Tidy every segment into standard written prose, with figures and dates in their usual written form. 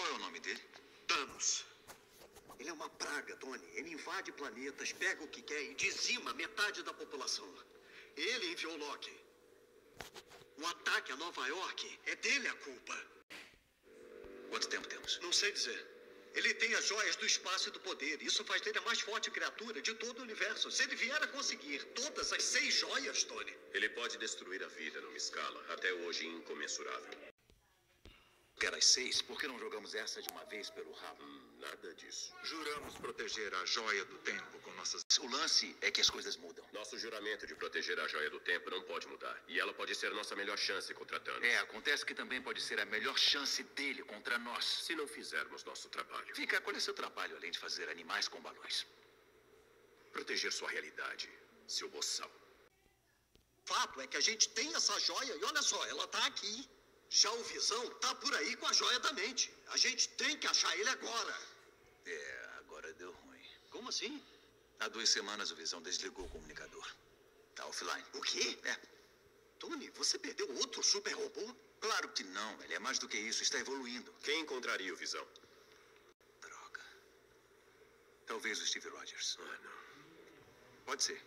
Qual é o nome dele? Thanos. Ele é uma praga, Tony. Ele invade planetas, pega o que quer e dizima metade da população. Ele enviou Loki. O ataque a Nova York é dele a culpa. Quanto tempo temos? Não sei dizer. Ele tem as joias do espaço e do poder. Isso faz dele a mais forte criatura de todo o universo. Se ele vier a conseguir todas as 6 joias, Tony... Ele pode destruir a vida numa escala, até hoje, incomensurável. Quer as 6? Por que não jogamos essa de uma vez pelo rabo? Nada disso. Juramos proteger a joia do tempo com nossas... O lance é que as coisas mudam. Nosso juramento de proteger a joia do tempo não pode mudar. E ela pode ser nossa melhor chance contra Thanos. Acontece que também pode ser a melhor chance dele contra nós. Se não fizermos nosso trabalho. Fica, qual é seu trabalho além de fazer animais com balões? Proteger sua realidade, seu boçal. Fato é que a gente tem essa joia e olha só, ela tá aqui. Já o Visão tá por aí com a joia da mente. A gente tem que achar ele agora. Agora deu ruim. Como assim? Há 2 semanas o Visão desligou o comunicador. Tá offline. O quê? Tony, você perdeu outro super robô? Claro que não. Ele é mais do que isso. Está evoluindo. Quem encontraria o Visão? Droga. Talvez o Steve Rogers. Não. Pode ser.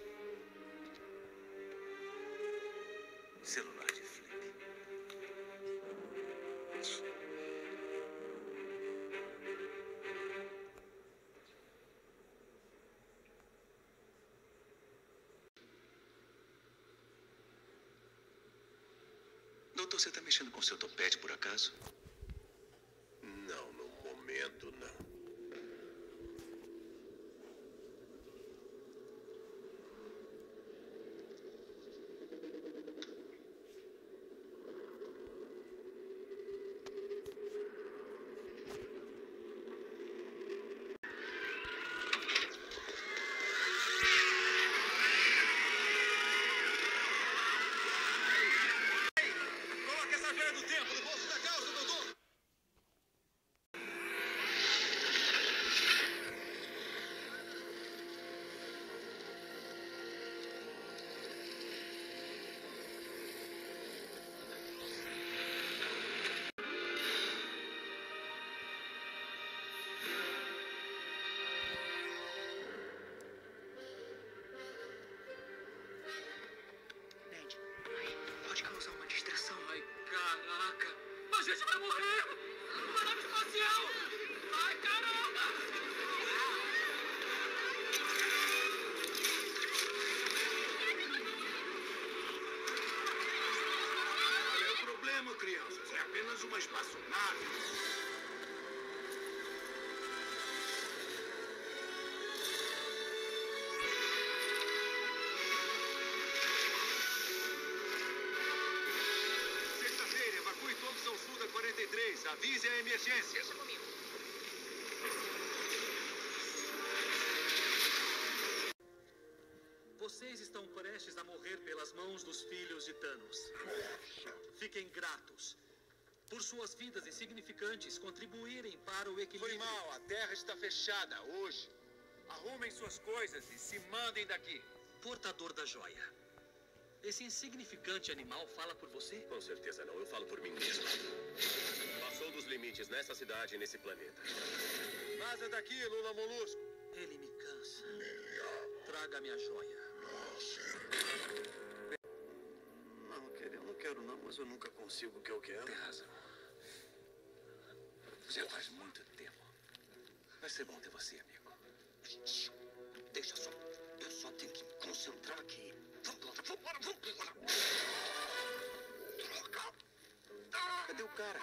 Celular de flip. Doutor, você está mexendo com seu topete, por acaso? Não, no momento, não. Pode causar uma distração. Ai, caraca! A gente vai morrer! Uma nave espacial! Ai, caramba! Qual é o problema, crianças? É apenas uma espaçonave. Avise a emergência. Deixa comigo. Vocês estão prestes a morrer pelas mãos dos filhos de Thanos. Fiquem gratos por suas vidas insignificantes contribuírem para o equilíbrio. Foi mal, a terra está fechada hoje. Arrumem suas coisas e se mandem daqui. Portador da joia. Esse insignificante animal fala por você? Com certeza não, eu falo por mim mesmo. Passou dos limites nessa cidade e nesse planeta. Vaza daqui, Lula Molusco. Ele me cansa. Traga-me a joia. Eu não quero não, mas eu nunca consigo o que eu quero. Tem razão. Já faz muito tempo. Vai ser bom ter você, amigo. Deixa só. Eu só tenho que me concentrar aqui. Vambora. Droga. Cadê o cara?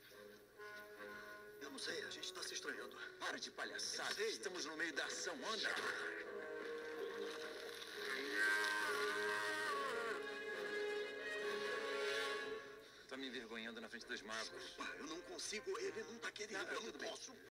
Eu não sei, a gente tá se estranhando. Para de palhaçada. Estamos no meio da ação. Anda. Tá me envergonhando na frente dos magos. Eu não consigo, ele não tá querendo. Eu não posso.